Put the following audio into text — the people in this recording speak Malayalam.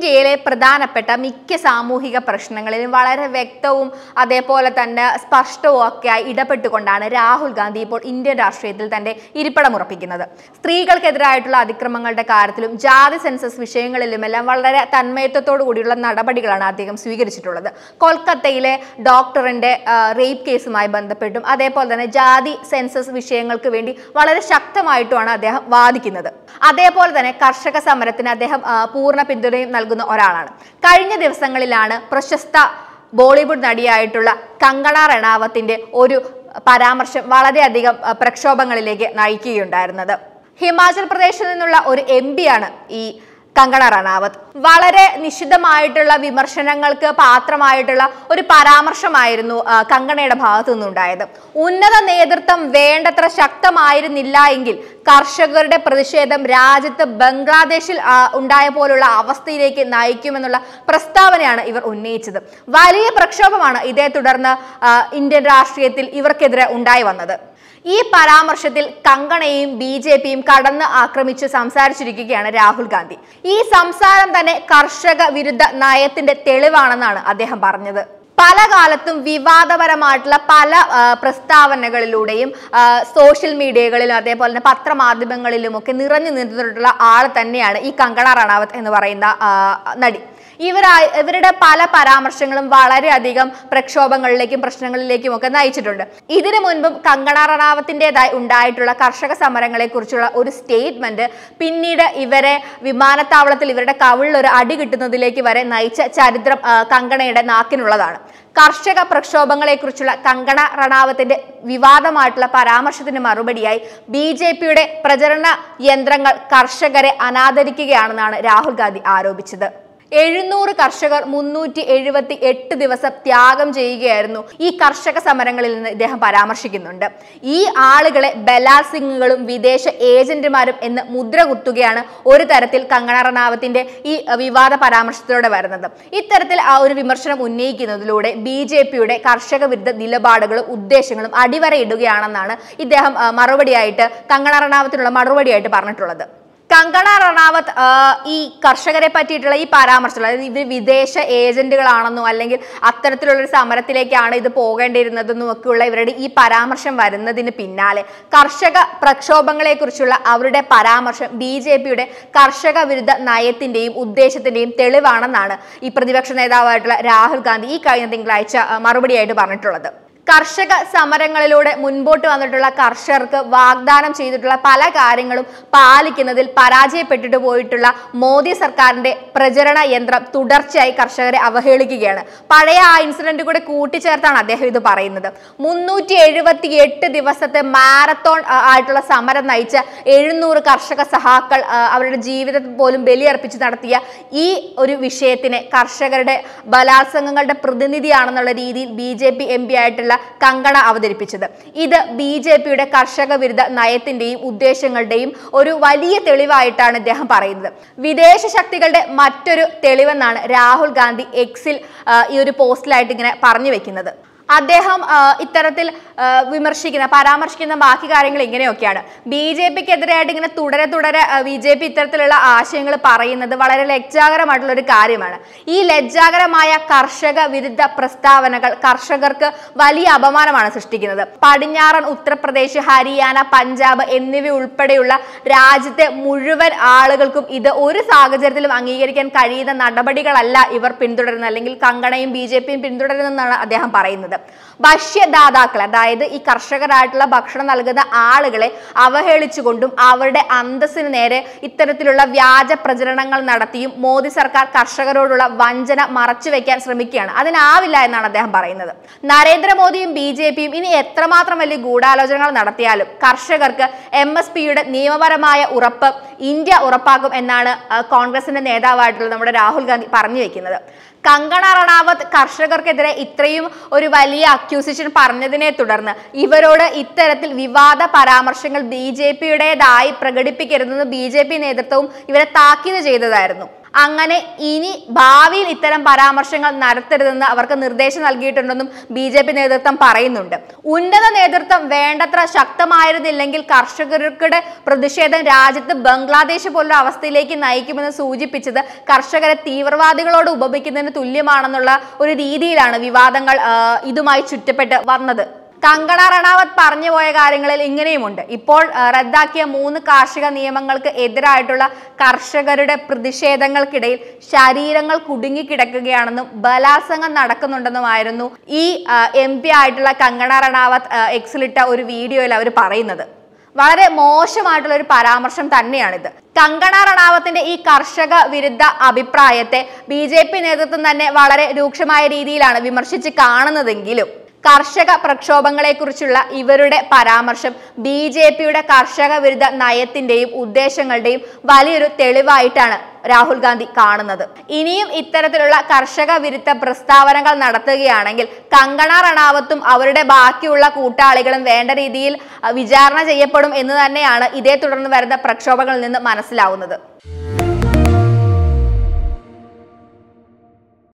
ഇന്ത്യയിലെ പ്രധാനപ്പെട്ട മിക്ക സാമൂഹിക പ്രശ്നങ്ങളിലും വളരെ വ്യക്തവും അതേപോലെ തന്നെ സ്പഷ്ടവും ഒക്കെയായി ഇടപെട്ടുകൊണ്ടാണ് രാഹുൽ ഗാന്ധി ഇപ്പോൾ ഇന്ത്യൻ രാഷ്ട്രീയത്തിൽ തന്റെ ഇരിപ്പിടം ഉറപ്പിക്കുന്നത്. സ്ത്രീകൾക്കെതിരായിട്ടുള്ള അതിക്രമങ്ങളുടെ കാര്യത്തിലും ജാതി സെൻസസ് വിഷയങ്ങളിലുമെല്ലാം വളരെ തന്മയത്വത്തോടു കൂടിയുള്ള നടപടികളാണ് അദ്ദേഹം സ്വീകരിച്ചിട്ടുള്ളത്. കൊൽക്കത്തയിലെ ഡോക്ടറിന്റെ റേപ്പ് കേസുമായി ബന്ധപ്പെട്ടും അതേപോലെ തന്നെ ജാതി സെൻസസ് വിഷയങ്ങൾക്ക് വേണ്ടി വളരെ ശക്തമായിട്ടുമാണ് അദ്ദേഹം വാദിക്കുന്നത്. അതേപോലെ തന്നെ കർഷക സമരത്തിന് അദ്ദേഹം പൂർണ്ണ പിന്തുണയും നൽകുന്ന ഒരാളാണ്. കഴിഞ്ഞ ദിവസങ്ങളിലാണ് പ്രശസ്ത ബോളിവുഡ് നടിയായിട്ടുള്ള കങ്കണ റണാവത്തിന്റെ ഒരു പരാമർശം വളരെയധികം പ്രക്ഷോഭങ്ങളിലേക്ക് നയിക്കുകയുണ്ടായിരുന്നത്. ഹിമാചൽ പ്രദേശിൽ നിന്നുള്ള ഒരു MP ആണ് ഈ കങ്കണ റണാവത്ത്. വളരെ നിശിതമായിട്ടുള്ള വിമർശനങ്ങൾക്ക് പാത്രമായിട്ടുള്ള ഒരു പരാമർശമായിരുന്നു കങ്കണയുടെ ഭാഗത്തു നിന്നുണ്ടായത്. ഉന്നത നേതൃത്വം വേണ്ടത്ര ശക്തമായിരുന്നില്ല എങ്കിൽ കർഷകരുടെ പ്രതിഷേധം രാജ്യത്ത് ബംഗ്ലാദേശിൽ ഉണ്ടായ പോലുള്ള അവസ്ഥയിലേക്ക് നയിക്കുമെന്നുള്ള പ്രസ്താവനയാണ് ഇവർ ഉന്നയിച്ചത്. വലിയ പ്രക്ഷോഭമാണ് ഇതേ തുടർന്ന് ഇന്ത്യൻ രാഷ്ട്രീയത്തിൽ ഇവർക്കെതിരെ ഉണ്ടായി വന്നത്. ഈ പരാമർശത്തിൽ കങ്കണയും BJPയും കടന്ന് ആക്രമിച്ച് സംസാരിച്ചിരിക്കുകയാണ് രാഹുൽ ഗാന്ധി. ഈ സംസാരം തന്നെ കർഷക വിരുദ്ധ നയത്തിന്റെ തെളിവാണെന്നാണ് അദ്ദേഹം പറഞ്ഞത്. പല കാലത്തും വിവാദപരമായിട്ടുള്ള പല പ്രസ്താവനകളിലൂടെയും സോഷ്യൽ മീഡിയകളിലും അതേപോലെ തന്നെ പത്രമാധ്യമങ്ങളിലുമൊക്കെ നിറഞ്ഞു നിന്നിട്ടുള്ള ആൾ തന്നെയാണ് ഈ കങ്കണ റണാവത്ത് എന്ന് പറയുന്ന നടി. ഇവരുടെ പല പരാമർശങ്ങളും വളരെയധികം പ്രക്ഷോഭങ്ങളിലേക്കും പ്രശ്നങ്ങളിലേക്കും ഒക്കെ നയിച്ചിട്ടുണ്ട്. ഇതിനു മുൻപും കങ്കണ റണാവത്തിൻ്റെതായി ഉണ്ടായിട്ടുള്ള കർഷക സമരങ്ങളെ കുറിച്ചുള്ള ഒരു സ്റ്റേറ്റ്മെന്റ് പിന്നീട് ഇവരെ വിമാനത്താവളത്തിൽ ഇവരുടെ കവിളിൽ ഒരു അടി കിട്ടുന്നതിലേക്ക് വരെ നയിച്ച ചരിത്രം കങ്കണയുടെ നാക്കിനുള്ളതാണ്. കർഷക പ്രക്ഷോഭങ്ങളെ കുറിച്ചുള്ള കങ്കണ റണാവത്തിന്റെ വിവാദമായിട്ടുള്ള പരാമർശത്തിന് മറുപടിയായി BJPയുടെ പ്രചരണ യന്ത്രങ്ങൾ കർഷകരെ അനാദരിക്കുകയാണെന്നാണ് രാഹുൽ ഗാന്ധി ആരോപിച്ചത്. 700 കർഷകർ 378 ദിവസം ത്യാഗം ചെയ്യുകയായിരുന്നു ഈ കർഷക സമരങ്ങളിൽ നിന്ന് ഇദ്ദേഹം പരാമർശിക്കുന്നുണ്ട്. ഈ ആളുകളെ ബലാത്സംഗങ്ങളും വിദേശ ഏജന്റുമാരും എന്ന് മുദ്ര കുത്തുകയാണ് ഒരു തരത്തിൽ കങ്കണ റണാവത്തിന്റെ ഈ വിവാദ പരാമർശത്തിലൂടെ വരുന്നത്. ഇത്തരത്തിൽ ഒരു വിമർശനം ഉന്നയിക്കുന്നതിലൂടെ BJPയുടെ കർഷക വിരുദ്ധ നിലപാടുകളും ഉദ്ദേശങ്ങളും അടിവരയിടുകയാണെന്നാണ് ഇദ്ദേഹം കങ്കണ റണാവത്തിനുള്ള മറുപടിയായിട്ട് പറഞ്ഞിട്ടുള്ളത്. കങ്കണ റണാവത്ത് ഈ കർഷകരെ പറ്റിയിട്ടുള്ള ഈ പരാമർശം, അതായത് ഇത് വിദേശ ഏജന്റുകളാണെന്നോ അല്ലെങ്കിൽ അത്തരത്തിലുള്ളൊരു സമരത്തിലേക്കാണ് ഇത് പോകേണ്ടിയിരുന്നതെന്നും ഒക്കെയുള്ള ഇവരുടെ ഈ പരാമർശം വരുന്നതിന് പിന്നാലെ കർഷക പ്രക്ഷോഭങ്ങളെ കുറിച്ചുള്ള അവരുടെ പരാമർശം BJPയുടെ കർഷക വിരുദ്ധ നയത്തിന്റെയും ഉദ്ദേശത്തിന്റെയും തെളിവാണെന്നാണ് ഈ പ്രതിപക്ഷ നേതാവായിട്ടുള്ള രാഹുൽ ഗാന്ധി ഈ കഴിഞ്ഞ തിങ്കളാഴ്ച മറുപടിയായിട്ട് പറഞ്ഞിട്ടുള്ളത്. കർഷക സമരങ്ങളിലൂടെ മുൻപോട്ട് വന്നിട്ടുള്ള കർഷകർക്ക് വാഗ്ദാനം ചെയ്തിട്ടുള്ള പല കാര്യങ്ങളും പാലിക്കുന്നതിൽ പരാജയപ്പെട്ടിട്ട് പോയിട്ടുള്ള മോദി സർക്കാരിന്റെ പ്രചരണ യന്ത്രം തുടർച്ചയായി കർഷകരെ അവഹേളിക്കുകയാണ്. പഴയ ആ ഇൻസിഡന്റ് കൂടെ കൂട്ടിച്ചേർത്താണ് അദ്ദേഹം ഇത് പറയുന്നത്. 378 ദിവസത്തെ മാരത്തോൺ ആയിട്ടുള്ള സമരം നയിച്ച 700 കർഷക സഹാക്കൾ അവരുടെ ജീവിതത്തിൽ പോലും ബലിയർപ്പിച്ച് നടത്തിയ ഈ ഒരു വിഷയത്തിനെ കർഷകരുടെ ബലാത്സംഗങ്ങളുടെ പ്രതിനിധിയാണെന്നുള്ള രീതിയിൽ BJP MP ആയിട്ടുള്ള കങ്കണ അവതരിപ്പിച്ചത്. ഇത് BJPയുടെ കർഷക വിരുദ്ധ നയത്തിന്റെയും ഉദ്ദേശങ്ങളുടെയും ഒരു വലിയ തെളിവായിട്ടാണ് ഇദ്ദേഹം പറയുന്നത്. വിദേശ ശക്തികളുടെ മറ്റൊരു തെളിവെന്നാണ് രാഹുൽ ഗാന്ധി എക്സിൽ ഈ ഒരു പോസ്റ്റിലായിട്ട് ഇങ്ങനെ പറഞ്ഞു വെക്കുന്നത്. അദ്ദേഹം ഇത്തരത്തിൽ പരാമർശിക്കുന്ന ബാക്കി കാര്യങ്ങൾ ഇങ്ങനെയൊക്കെയാണ്. BJPക്കെതിരായിട്ട് ഇങ്ങനെ തുടരെ BJP ഇത്തരത്തിലുള്ള ആശയങ്ങൾ പറയുന്നത് വളരെ ലജ്ജാകരമായിട്ടുള്ള ഒരു കാര്യമാണ്. ഈ ലജ്ജാകരമായ കർഷക വിരുദ്ധ പ്രസ്താവനകൾ കർഷകർക്ക് വലിയ അപമാനമാണ് സൃഷ്ടിക്കുന്നത്. പടിഞ്ഞാറൻ ഉത്തർപ്രദേശ്, ഹരിയാന, പഞ്ചാബ് എന്നിവ ഉൾപ്പെടെയുള്ള രാജ്യത്തെ മുഴുവൻ ആളുകൾക്കും ഇത് ഒരു സാഹചര്യത്തിലും അംഗീകരിക്കാൻ കഴിയുന്ന നടപടികളല്ല ഇവർ പിന്തുടരുന്നത്, അല്ലെങ്കിൽ കങ്കണയും BJPയും പിന്തുടരുന്നതെന്നാണ് അദ്ദേഹം പറയുന്നത്. ഭക്ഷ്യദാതാക്കൾ, അതായത് ഈ കർഷകരായിട്ടുള്ള ഭക്ഷണം നൽകുന്ന ആളുകളെ അവഹേളിച്ചുകൊണ്ടും അവരുടെ അന്തസ്സിന് നേരെ ഇത്തരത്തിലുള്ള വ്യാജ പ്രചരണങ്ങൾ നടത്തിയും മോദി സർക്കാർ കർഷകരോടുള്ള വഞ്ചന മറച്ചുവെക്കാൻ ശ്രമിക്കുകയാണ്. അതിനാവില്ല എന്നാണ് അദ്ദേഹം പറയുന്നത്. നരേന്ദ്രമോദിയും BJPയും ഇനി എത്രമാത്രം വലിയ ഗൂഢാലോചനകൾ നടത്തിയാലും കർഷകർക്ക് MSPയുടെ നിയമപരമായ ഉറപ്പ് ഇന്ത്യ ഉറപ്പാക്കും എന്നാണ് കോൺഗ്രസിന്റെ നേതാവായിട്ടുള്ള നമ്മുടെ രാഹുൽ ഗാന്ധി പറഞ്ഞു വെക്കുന്നത്. കങ്കണ റണാവത്ത് കർഷകർക്കെതിരെ ഇത്രയും ഒരു വലിയ അക്യൂസിഷൻ പറഞ്ഞതിനെ തുടർന്ന് ഇവരോട് ഇത്തരത്തിൽ വിവാദ പരാമർശങ്ങൾ BJPയുടേതായി പ്രകടിപ്പിക്കരുതെന്ന് BJP നേതൃത്വവും ഇവരെ താക്കീത് ചെയ്തതായിരുന്നു. അങ്ങനെ ഇനി ഭാവിയിൽ ഇത്തരം പരാമർശങ്ങൾ നടത്തരുതെന്ന് അവർക്ക് നിർദ്ദേശം നൽകിയിട്ടുണ്ടെന്നും BJP നേതൃത്വം പറയുന്നുണ്ട്. ഉന്നത നേതൃത്വം വേണ്ടത്ര ശക്തമായിരുന്നില്ലെങ്കിൽ കർഷകരുടെ പ്രതിഷേധം രാജ്യത്ത് ബംഗ്ലാദേശ് പോലുള്ള അവസ്ഥയിലേക്ക് നയിക്കുമെന്ന് സൂചിപ്പിച്ചത് കർഷകരെ തീവ്രവാദികളോട് ഉപമിക്കുന്നതിന് തുല്യമാണെന്നുള്ള ഒരു രീതിയിലാണ് വിവാദങ്ങൾ ഇതുമായി ചുറ്റപ്പെട്ട് വന്നത്. കങ്കണ റണാവത്ത് പറഞ്ഞു പോയ കാര്യങ്ങളിൽ ഇങ്ങനെയുമുണ്ട്. ഇപ്പോൾ റദ്ദാക്കിയ 3 കാർഷിക നിയമങ്ങൾക്ക് എതിരായിട്ടുള്ള കർഷകരുടെ പ്രതിഷേധങ്ങൾക്കിടയിൽ ശരീരങ്ങൾ കുടുങ്ങിക്കിടക്കുകയാണെന്നും ബലാത്സംഗം നടക്കുന്നുണ്ടെന്നുമായിരുന്നു ഈ MP ആയിട്ടുള്ള കങ്കണ റണാവത്ത് എക്സിലിട്ട ഒരു വീഡിയോയിൽ അവർ പറയുന്നത്. വളരെ മോശമായിട്ടുള്ള ഒരു പരാമർശം തന്നെയാണിത്. കങ്കണ റണാവത്തിന്റെ ഈ കർഷക വിരുദ്ധ അഭിപ്രായത്തെ BJP നേതൃത്വം തന്നെ വളരെ രൂക്ഷമായ രീതിയിലാണ് വിമർശിച്ച് കാണുന്നതെങ്കിലും കർഷക പ്രക്ഷോഭങ്ങളെ കുറിച്ചുള്ള ഇവരുടെ പരാമർശം BJPയുടെ കർഷക വിരുദ്ധ നയത്തിന്റെയും ഉദ്ദേശങ്ങളുടെയും വലിയൊരു തെളിവായിട്ടാണ് രാഹുൽ ഗാന്ധി കാണുന്നത്. ഇനിയും ഇത്തരത്തിലുള്ള കർഷക വിരുദ്ധ പ്രസ്താവനകൾ നടത്തുകയാണെങ്കിൽ കങ്കണ റണാവത്തും അവരുടെ ബാക്കിയുള്ള കൂട്ടാളികളും വേണ്ട രീതിയിൽ വിചാരണ ചെയ്യപ്പെടും എന്ന് തന്നെയാണ് ഇതേ തുടർന്ന് വരുന്ന പ്രക്ഷോഭങ്ങളിൽ നിന്ന് മനസ്സിലാവുന്നത്.